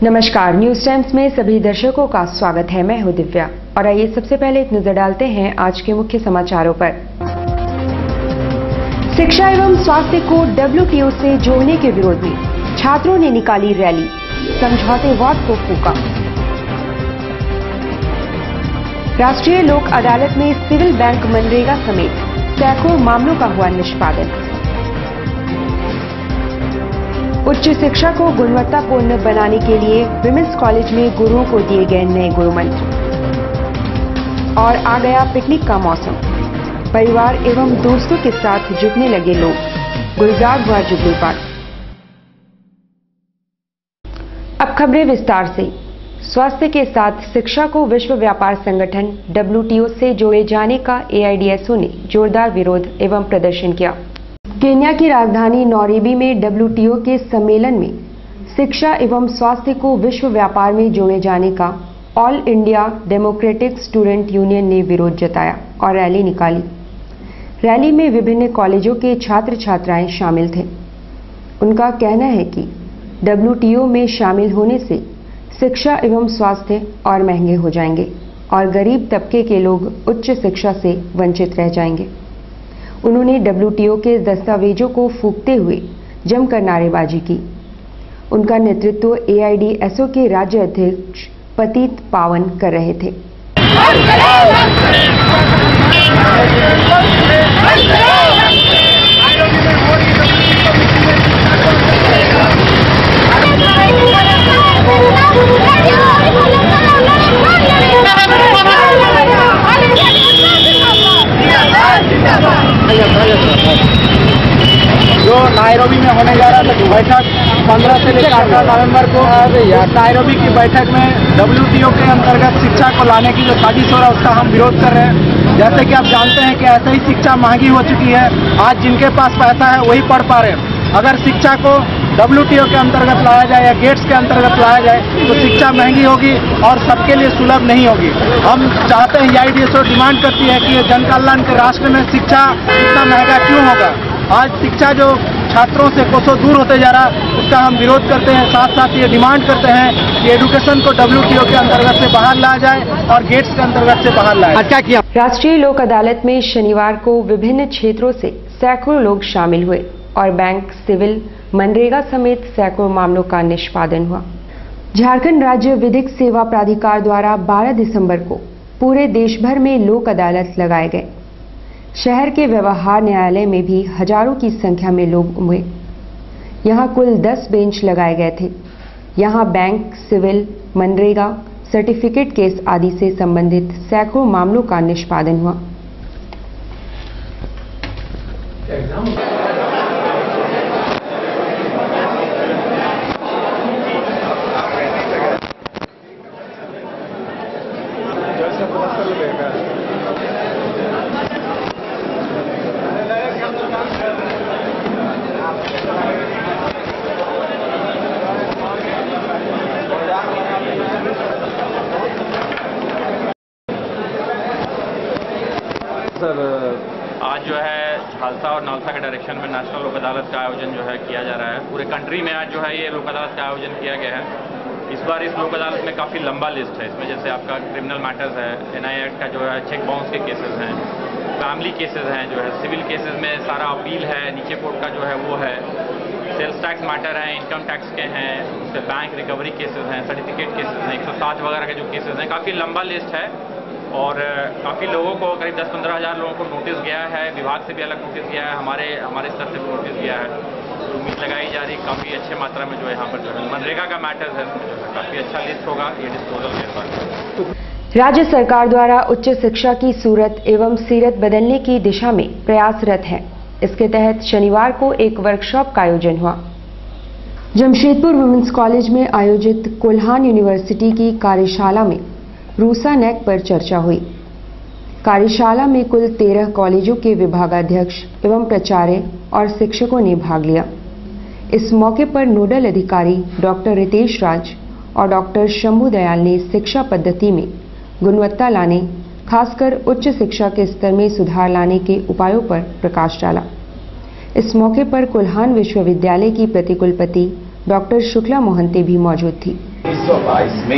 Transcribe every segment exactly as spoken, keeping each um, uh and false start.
नमस्कार, news times में सभी दर्शकों का स्वागत है। मैं हूं दिव्या और आइए सबसे पहले एक नजर डालते हैं आज के मुख्य समाचारों पर। शिक्षा एवं स्वास्थ्य को डब्ल्यूटीओ से जोड़ने के विरोध में छात्रों ने निकाली रैली, समझौतेवाद को फूका। राष्ट्रीय लोक अदालत में सिविल, बैंक, मनरेगा समेत सैकड़ों मामलों का हुआ निष्पादन। उच्च शिक्षा को गुणवत्तापूर्ण बनाने के लिए विमेंस कॉलेज में गुरुओं को दिए गए नए गुरु मंत्र। और आ गया पिकनिक का मौसम, परिवार एवं दोस्तों के साथ जुटने लगे लोग, गुलजार हुआ जुगलू पार्क। अब खबरें विस्तार से। स्वास्थ्य के साथ शिक्षा को विश्व व्यापार संगठन डब्ल्यूटीओ से जोड़े जाने का एआईडीएसओ ने जोरदार विरोध एवं प्रदर्शन किया। केन्या की राजधानी नैरोबी में डब्ल्यूटीओ के सम्मेलन में शिक्षा एवं स्वास्थ्य को विश्व व्यापार में जोड़े जाने का All India Democratic Student Union ने विरोध जताया और रैली निकाली। रैली में विभिन्न कॉलेजों के छात्र छात्राएं शामिल थे। उनका कहना है कि डब्ल्यूटीओ में शामिल होने से शिक्षा एवं स्वास्थ्य और महंगे हो जाएंगे और गरीब तबके के लोग उच्च शिक्षा से वंचित रह जाएंगे। उन्होंने डब्ल्यूटीओ के दस्तावेजों को फूंकते हुए जमकर नारेबाजी की। उनका नेतृत्व एआईडीएसओ के राज्य अध्यक्ष पतित पावन कर रहे थे। जो नैरोबी में होने जा रहा था बैठक पंद्रह से लेकर अठारह नवंबर को नैरोबी की बैठक में डब्ल्यूटीओ के अंतर्गत शिक्षा को लाने की जो साजिश हो रहा है उसका हम विरोध कर रहे हैं। जैसे कि आप जानते हैं कि ऐसे ही शिक्षा महंगी हो चुकी है। आज जिनके पास पैसा है वही पढ़ पा रहे हैं। अगर शिक्षा को डब्ल्यूटीओ के अंतर्गत लाया जाए या गेट्स के अंतर्गत लाया जाए तो शिक्षा महंगी होगी और सबके लिए सुलभ नहीं होगी। हम चाहते हैं, एआईडीएसओ डिमांड करती है कि जन कल्याण के राष्ट्र में शिक्षा इतना महंगा क्यों होगा। आज शिक्षा जो छात्रों से कोसों दूर होते जा रहा है उसका हम विरोध करते हैं। साथ साथ ये डिमांड करते हैं कि एजुकेशन को डब्ल्यूटीओ के अंतर्गत से बाहर लाया जाए और गेट्स के अंतर्गत से बाहर लाया जाए। किया राष्ट्रीय लोक अदालत में शनिवार को विभिन्न क्षेत्रों से सैकड़ों लोग शामिल हुए और बैंक, सिविल, मनरेगा समेत सैकड़ों मामलों का निष्पादन हुआ। झारखंड राज्य विधिक सेवा प्राधिकार द्वारा बारह दिसंबर को पूरे देश भर में लोक अदालत लगाए गए। शहर के व्यवहार न्यायालय में भी हजारों की संख्या में लोग उमड़े। यहां कुल दस बेंच लगाए गए थे। यहां bank, civil, MNREGA, certificate case आदि से संबंधित सैकड़ों मामलों का निष्पादन हुआ। सर, आज जो है झालसा और नालसा के डायरेक्शन में नेशनल लोक अदालत का आयोजन जो है किया जा रहा है। पूरे कंट्री में आज जो है ये लोक अदालत का आयोजन किया गया है। इस बार इस लोक अदालत में काफ़ी लंबा लिस्ट है। इसमें जैसे आपका क्रिमिनल मैटर्स है, एनआई एक्ट का जो है चेक बाउंस के केसेस हैं, फैमिली केसेस हैं, जो है सिविल केसेस में सारा अपील है, नीचे कोर्ट का जो है वो है, सेल्स टैक्स मैटर है, इनकम टैक्स के हैं, उसके बैंक रिकवरी केसेस हैं, सर्टिफिकेट केसेस हैं, एक सौ सात वगैरह के जो केसेस हैं। काफ़ी लंबा लिस्ट है और काफ़ी लोगों को, करीब दस पंद्रह हज़ार लोगों को नोटिस गया है। विभाग से भी अलग नोटिस गया है, हमारे हमारे स्तर से भी नोटिस गया है। तो उम्मीद लगाई जा रही काफ़ी अच्छे मात्रा में जो है यहाँ पर जो है मनरेगा का मैटर है, इसमें जो है काफ़ी अच्छा लिस्ट होगा ये डिस्पोजल के बाद। राज्य सरकार द्वारा उच्च शिक्षा की सूरत एवं सीरत बदलने की दिशा में प्रयासरत है। इसके तहत शनिवार को एक वर्कशॉप का आयोजन हुआ। जमशेदपुर वुमेन्स कॉलेज में आयोजित कोल्हान यूनिवर्सिटी की कार्यशाला में रूसा नेक पर चर्चा हुई। कार्यशाला में कुल तेरह कॉलेजों के विभागाध्यक्ष एवं प्राचार्य और शिक्षकों ने भाग लिया। इस मौके पर नोडल अधिकारी डॉक्टर रितेश राज और डॉक्टर शंभू दयाल ने शिक्षा पद्धति में गुणवत्ता लाने, खासकर उच्च शिक्षा के स्तर में सुधार लाने के उपायों पर प्रकाश डाला। इस मौके पर कोल्हान विश्वविद्यालय की प्रतिकुलपति डॉक्टर शुक्ला मोहंती भी मौजूद थी। उन्नीस सौ बाईस में।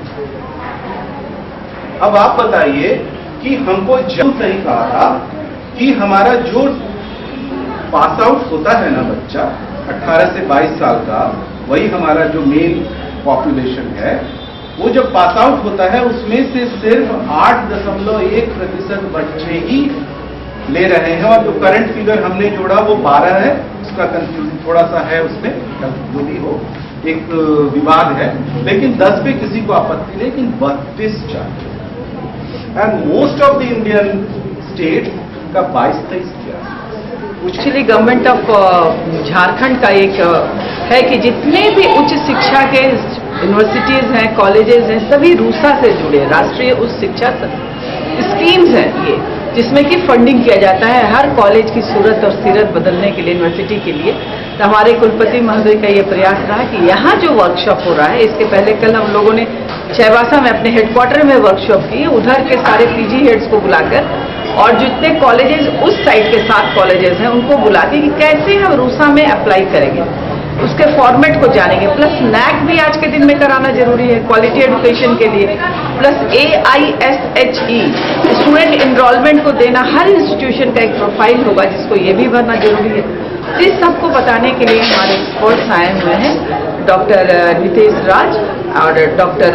अब आप बताइए कि हमको जब सही कहा था कि हमारा जो पास आउट होता है ना बच्चा अठारह से बाईस साल का, वही हमारा जो मेल पॉपुलेशन है, वो जब पास आउट होता है उसमें से सिर्फ आठ दशमलव एक प्रतिशत बच्चे ही ले रहे हैं, और जो करंट फिगर हमने जोड़ा वो बारह है। उसका कंफ्यूजन थोड़ा सा है, उसमें जो भी हो एक विवाद है, लेकिन दस पे किसी को आपत्ति नहीं, लेकिन बत्तीस चाहिए। And most of the Indian state का बाईस तेईस किया। एक्चुअली गवर्नमेंट ऑफ झारखंड का एक uh, है कि जितने भी उच्च शिक्षा के यूनिवर्सिटीज हैं, कॉलेजेस हैं, सभी रूसा से जुड़े राष्ट्रीय उच्च शिक्षा स्कीम्स हैं ये, जिसमें कि फंडिंग किया जाता है हर कॉलेज की सूरत और सीरत बदलने के लिए, यूनिवर्सिटी के लिए। तो हमारे कुलपति महोदय का ये प्रयास रहा कि यहाँ जो वर्कशॉप हो रहा है, इसके पहले कल हम लोगों ने चाईबासा में अपने हेडक्वार्टर में वर्कशॉप की, उधर के सारे पीजी हेड्स को बुलाकर और जितने कॉलेजेस उस साइड के सात कॉलेजेस हैं उनको बुला के कि कैसे हम रूसा में अप्लाई करेंगे, उसके फॉर्मेट को जानेंगे। प्लस नैक भी आज के दिन में कराना जरूरी है क्वालिटी एजुकेशन के लिए, plus A I S H E student enrolment को देना, हर इंस्टीट्यूशन का एक प्रोफाइल होगा जिसको ये भी भरना जरूरी है। इस सबको बताने के लिए हमारे एक्सपर्ट्स आए हुए हैं, डॉक्टर नितेश राज और डॉक्टर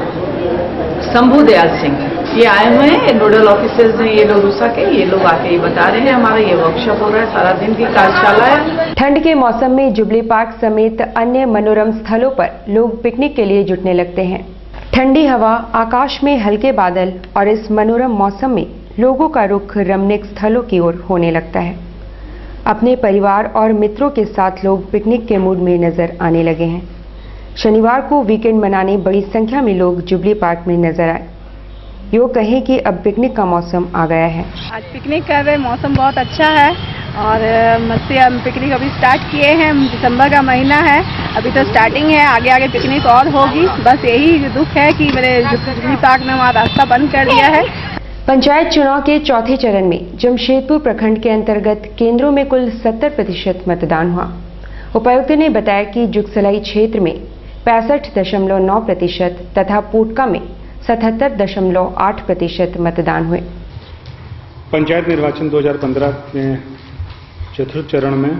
शंभू दयाल सिंह, ये आए हुए हैं, नोडल ऑफिसर्स हैं ये लोग रूसा के, ये लोग आके ही बता रहे हैं। हमारा ये वर्कशॉप हो रहा है, सारा दिन की कार्यशाला है। ठंड के मौसम में जुबली पार्क समेत अन्य मनोरम स्थलों पर लोग पिकनिक के लिए जुटने लगते हैं। ठंडी हवा, आकाश में हल्के बादल और इस मनोरम मौसम में लोगों का रुख रमणीक स्थलों की ओर होने लगता है। अपने परिवार और मित्रों के साथ लोग पिकनिक के मूड में नजर आने लगे हैं। शनिवार को वीकेंड मनाने बड़ी संख्या में लोग जुबली पार्क में नजर आए। यो कहें कि अब पिकनिक का मौसम आ गया है। आज पिकनिक कर रहे, मौसम बहुत अच्छा है और मस्ती। हम पिकनिक अभी स्टार्ट किए हैं, दिसंबर का महीना है, अभी तो स्टार्टिंग है, आगे आगे पिकनिक और होगी। बस यही दुख है कि मेरे जुबली पार्क ने वहाँ रास्ता बंद कर दिया है। पंचायत चुनाव के चौथे चरण में जमशेदपुर प्रखंड के अंतर्गत केंद्रों में कुल सत्तर प्रतिशत मतदान हुआ। उपायुक्त ने बताया कि जुगसलाई क्षेत्र में पैंसठ दशमलव नौ प्रतिशत तथा पोटका में सतहत्तर दशमलव आठ प्रतिशत मतदान हुए। पंचायत निर्वाचन दो हज़ार पंद्रह में चतुर्थ चरण में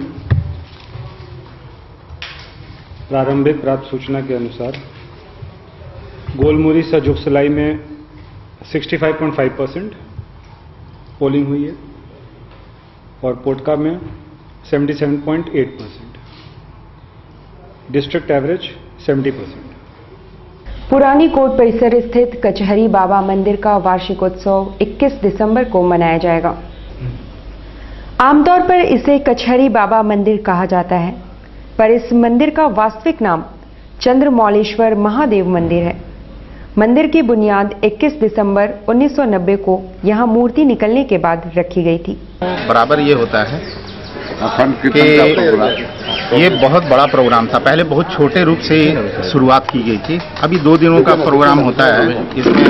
प्रारंभिक प्राप्त सूचना के अनुसार गोलमुरी सा जुगसलाई में पैंसठ पॉइंट पाँच परसेंट पोलिंग हुई है और पोटका में सतहत्तर पॉइंट आठ परसेंट, डिस्ट्रिक्ट एवरेज सत्तर परसेंट। पुरानी कोर्ट परिसर स्थित कचहरी बाबा मंदिर का वार्षिकोत्सव इक्कीस दिसंबर को मनाया जाएगा। आमतौर पर इसे कचहरी बाबा मंदिर कहा जाता है, पर इस मंदिर का वास्तविक नाम चंद्रमौलेश्वर महादेव मंदिर है। मंदिर की बुनियाद इक्कीस दिसंबर उन्नीस सौ नब्बे को यहां मूर्ति निकलने के बाद रखी गई थी। बराबर ये होता है कि ये बहुत बड़ा प्रोग्राम था, पहले बहुत छोटे रूप से शुरुआत की गई थी, अभी दो दिनों का प्रोग्राम होता है। इसमें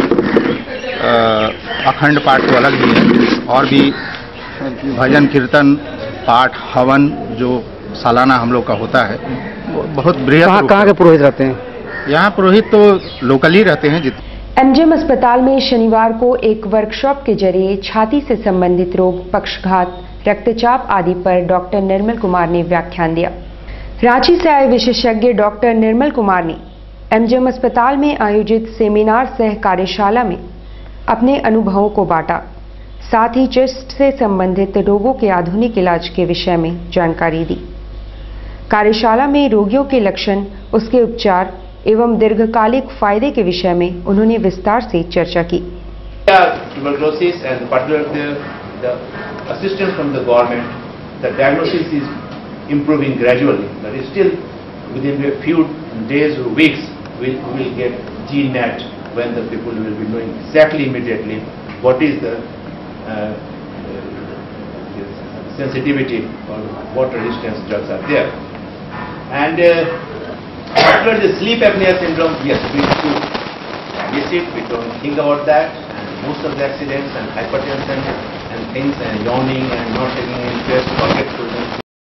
अखंड पाठ तो अलग ही है और भी भजन कीर्तन पाठ हवन जो सालाना हम लोग का होता है, बहुत बृहद। कहाँ कहाँ के पुरोहित रहते हैं? यहाँ पुरोहित तो लोकल ही रहते हैं। एमजीएम अस्पताल में शनिवार को एक वर्कशॉप के जरिए छाती से संबंधित रोग, पक्षघात, रक्तचाप आदि पर डॉक्टर निर्मल कुमार ने व्याख्यान दिया। रांची से आए विशेषज्ञ डॉक्टर निर्मल कुमार ने एमजीएम अस्पताल में आयोजित सेमिनार सह कार्यशाला में अपने अनुभवों को बांटा, साथ ही चेस्ट से संबंधित रोगों के आधुनिक इलाज के विषय में जानकारी दी। कार्यशाला में रोगियों के लक्षण, उसके उपचार एवं दीर्घकालिक फायदे के विषय में उन्होंने विस्तार से चर्चा की। Tuberculosis and particularly the assistance from the government, the diagnosis is improving gradually, but still within a few days or weeks we will get G NAT when the people will be knowing exactly immediately what is the uh, sensitivity or what resistance drugs are there. And uh, after the sleep apnea syndrome, yes, we need to miss it, we don't think about that, and most of the accidents and hypertension and things and yawning and not taking interest, forgetfulness,